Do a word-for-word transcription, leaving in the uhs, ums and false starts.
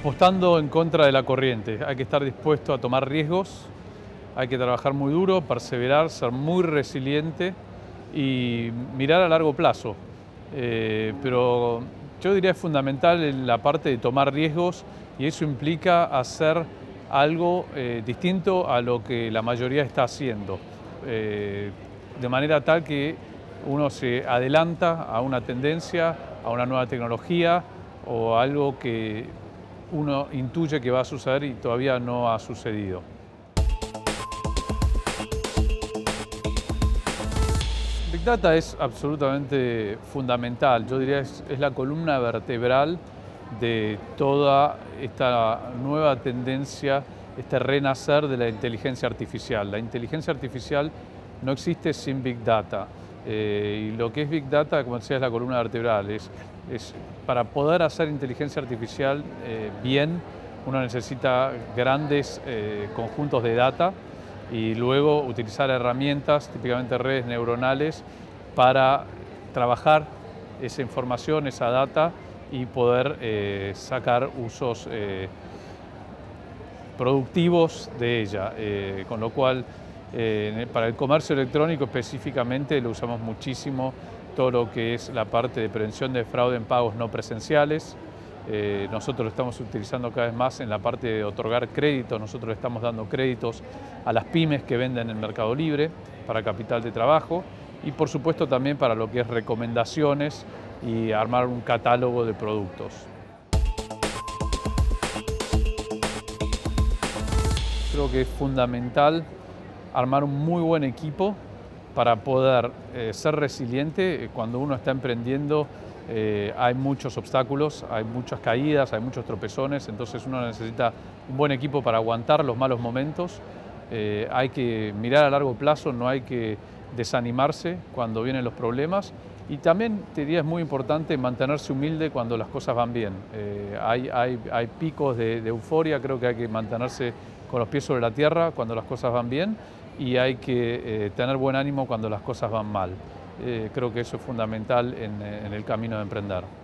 apostando en contra de la corriente. Hay que estar dispuesto a tomar riesgos, hay que trabajar muy duro, perseverar, ser muy resiliente y mirar a largo plazo. Eh, pero yo diría es fundamental en la parte de tomar riesgos y eso implica hacer algo eh, distinto a lo que la mayoría está haciendo, eh, de manera tal que uno se adelanta a una tendencia, a una nueva tecnología o a algo que uno intuye que va a suceder y todavía no ha sucedido. Big Data es absolutamente fundamental, yo diría es, es la columna vertebral de toda esta nueva tendencia, este renacer de la inteligencia artificial. La inteligencia artificial no existe sin Big Data. Eh, y lo que es Big Data, como decía, es la columna vertebral. Es, es, para poder hacer inteligencia artificial eh, bien, uno necesita grandes eh, conjuntos de data y luego utilizar herramientas, típicamente redes neuronales, para trabajar esa información, esa data y poder eh, sacar usos eh, productivos de ella, eh, con lo cual eh, para el comercio electrónico específicamente lo usamos muchísimo, todo lo que es la parte de prevención de fraude en pagos no presenciales. Eh, nosotros lo estamos utilizando cada vez más en la parte de otorgar créditos, nosotros le estamos dando créditos a las pymes que venden en Mercado Libre para capital de trabajo y por supuesto también para lo que es recomendaciones y armar un catálogo de productos. Creo que es fundamental armar un muy buen equipo para poder eh, ser resiliente. Cuando uno está emprendiendo eh, hay muchos obstáculos, hay muchas caídas, hay muchos tropezones, entonces uno necesita un buen equipo para aguantar los malos momentos. Eh, hay que mirar a largo plazo, no hay que desanimarse cuando vienen los problemas. Y también te diría es muy importante mantenerse humilde cuando las cosas van bien. Eh, hay, hay, hay picos de, de euforia, creo que hay que mantenerse con los pies sobre la tierra cuando las cosas van bien y hay que eh, tener buen ánimo cuando las cosas van mal. Eh, creo que eso es fundamental en, en el camino de emprender.